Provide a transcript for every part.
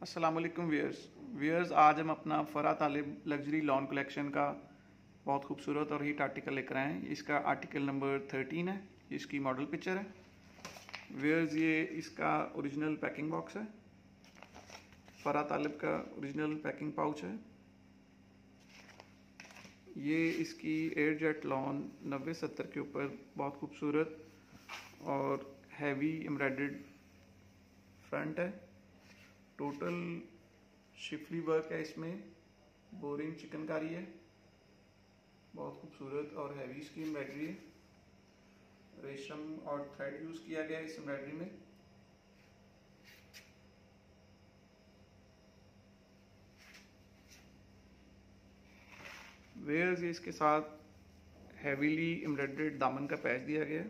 अस्सलाम वालेकुम व्यूअर्स आज हम अपना Farah Talib luxury lawn collection का बहुत खूबसूरत और हिट आर्टिकल लेकर आए हैं। इसका आर्टिकल नंबर 13 है। इसकी मॉडल पिक्चर है। व्यूअर्स ये इसका ओरिजिनल पैकिंग बॉक्स है। फ़रा तालिब का ओरिजिनल पैकिंग पाउच है। ये इसकी एयर जेट लॉन 90-70 के ऊपर बहुत खूबसूरत और हैवी एम्ब्रॉयडर्ड फ्रंट है। टोटल शिफली वर्क है, इसमें बोरिंग चिकनकारी है, बहुत खूबसूरत और हैवी इसकी एम्ब्रॉयडरी है। रेशम और थ्रेड यूज किया गया है इस एम्ब्रॉयडरी में। वेयर्स इसके साथ हैवीली एम्ब्रॉयडर्ड दामन का पैच दिया गया है।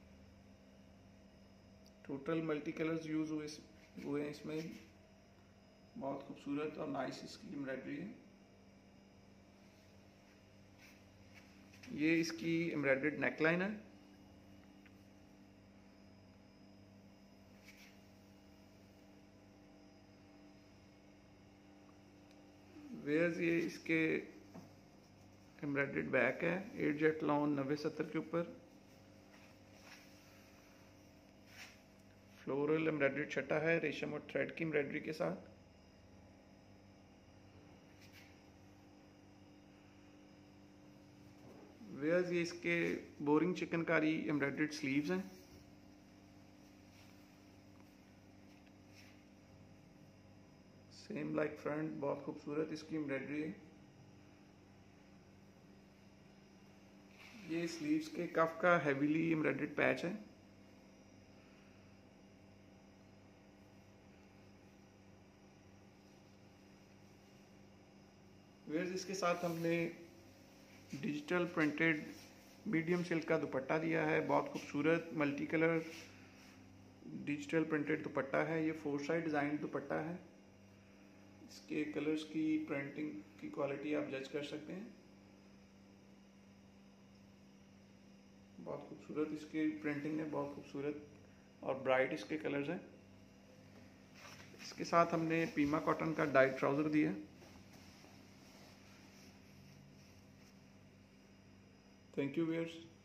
टोटल मल्टी कलर्स यूज हुए हैं इसमें। बहुत खूबसूरत और नाइस इसकी एम्ब्रॉयडरी है। ये इसकी एम्ब्रॉयडर्ड नेकलाइन है। वेयर्स ये इसके एम्ब्रॉयडर्ड बैक है, एयर जेट लॉन 90-70 के ऊपर। फ्लोरल एम्ब्रॉयडर्ड छटा है रेशम और थ्रेड की एम्ब्रॉयडरी के साथ। वेयर्स ये इसके बोरिंग चिकनकारी एम्ब्रॉयडर्ड स्लीव्स हैं। सेम लाइक फ्रंट, बहुत खूबसूरत इसकी एम्ब्रॉयडरी है। ये स्लीव्स के कफ का हैवीली एम्ब्रॉयडर्ड पैच है। वेयर्स इसके साथ हमने डिजिटल प्रिंटेड मीडियम सिल्क का दुपट्टा दिया है। बहुत खूबसूरत multi colour digital printed dupatta है। ये 4 साइड डिज़ाइन दुपट्टा है। इसके कलर्स की प्रिंटिंग की क्वालिटी आप जज कर सकते हैं। बहुत खूबसूरत इसकी प्रिंटिंग है, बहुत खूबसूरत और ब्राइट इसके कलर्स हैं। इसके साथ हमने पीमा कॉटन का डाइट ट्राउज़र दिया है। Thank you viewers.